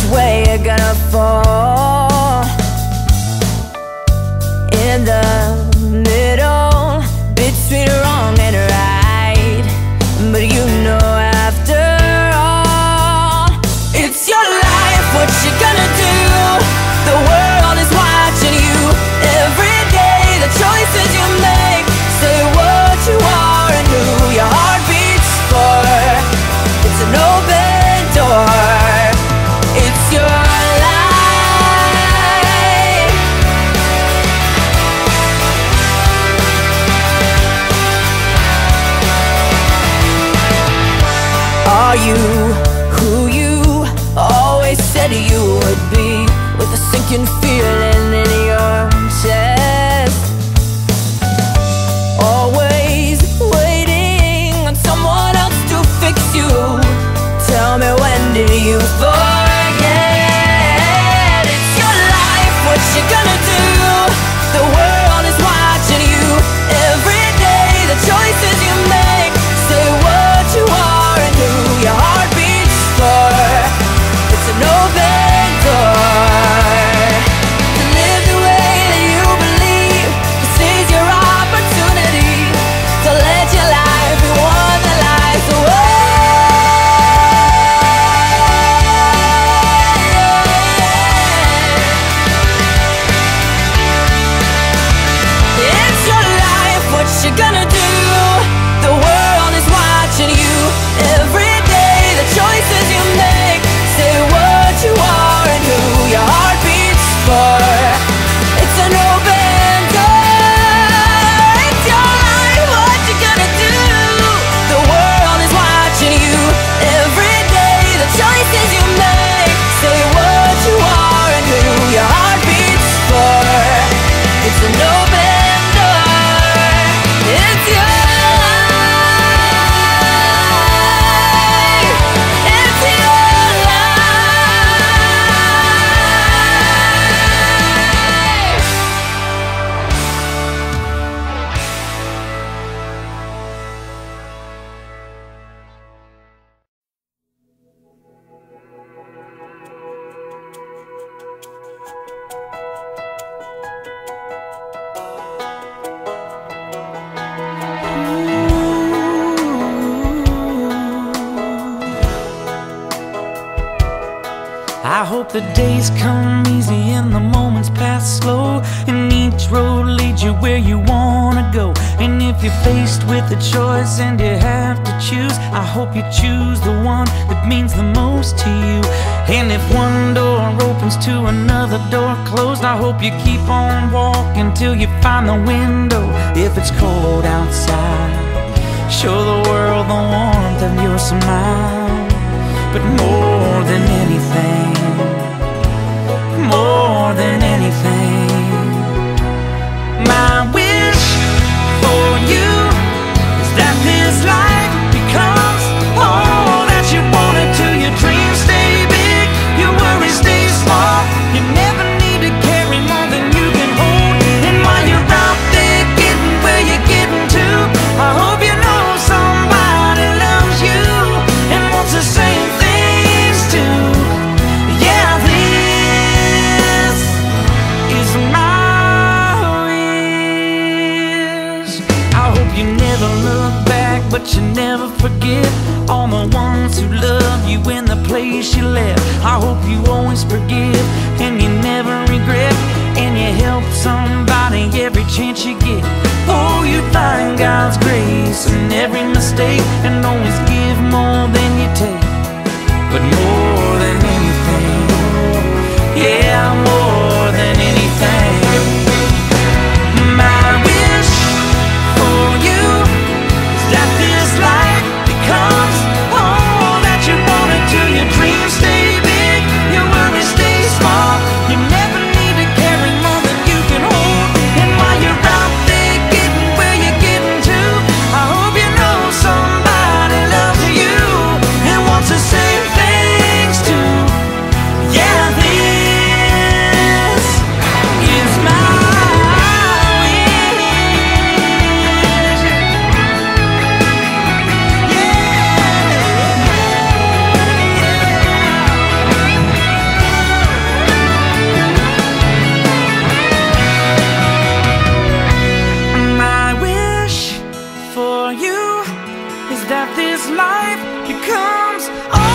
way you're gonna fall. In the middle, between wrong and right. But you know after all, it's your life, what you gonna do? The world is watching you every day. The choices you make say what you are and who your heart beats for. It's an open door. It's your life. Are you who you always said you would be, with a sinking feeling in your chest? Always waiting on someone else to fix you. Tell me, when did you forget? It's your life, what you gonna do? The world is watching you every day. The choices you make say what you are and who your heart beats for. It's an open door. To live the way that you believe, this is your opportunity. To let your life be one that lies away. It's your life, what you gonna do? The world is watching you every day. The choices you make say what you are and who your heart beats for. It's an open door. It's your life, what you gonna do? The world is watching you every day. The choices you make say what you are and who your heart beats for. It's an open door. It's your life. It's your life. I hope the days come easy and the moments pass slow, and each road leads you where you wanna go. And if you're faced with a choice and you have to choose, I hope you choose the one that means the most to you. And if one door opens to another door closed, I hope you keep on walking till you find the window. If it's cold outside, show the world the warmth of your smile. But more than anything, more than anything, my wish for you is that this life becomes all that you want it to. Your dreams stay big, your worries stay small. You never need to carry more than you can hold. And while you're out there getting where you're getting to, I hope you know somebody loves you and wants the same things too. Yeah, this is my wish. I hope you never look back, but you never forget all the ones who love you in the place you left. I hope you always forgive and you never regret, and you help somebody every chance you get. Oh, you find God's grace in every mistake, and always give more than you take. But more than anything, yeah, more than anything, my wish for you is that this life becomes all that you want it to. Your dreams stay big, your worries stay small. You never need to carry more than you can hold. And while you're out there getting where you're getting to, I hope you know somebody loves life becomes all